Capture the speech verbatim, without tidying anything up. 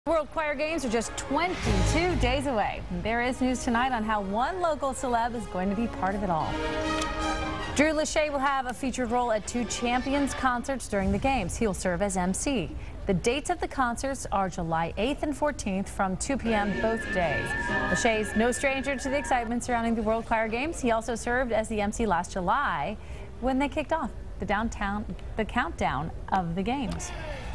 World Choir Games are just twenty-two days away. There is news tonight on how one local celeb is going to be part of it all. Drew Lachey will have a featured role at two Champions concerts during the games. He'll serve as M C. The dates of the concerts are July eighth and fourteenth from two p m both days. Lachey's no stranger to the excitement surrounding the World Choir Games. He also served as the M C last July when they kicked off the downtown the countdown of the games.